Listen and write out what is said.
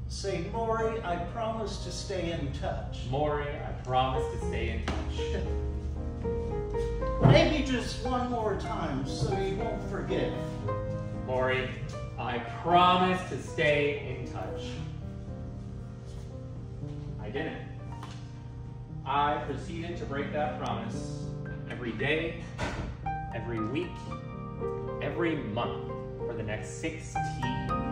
Say, Morrie, I promise to stay in touch. Morrie, I promise to stay in touch. Maybe just one more time so you won't forget. Morrie, I promise to stay in touch. I didn't. I proceeded to break that promise every day, every week, every month for the next 16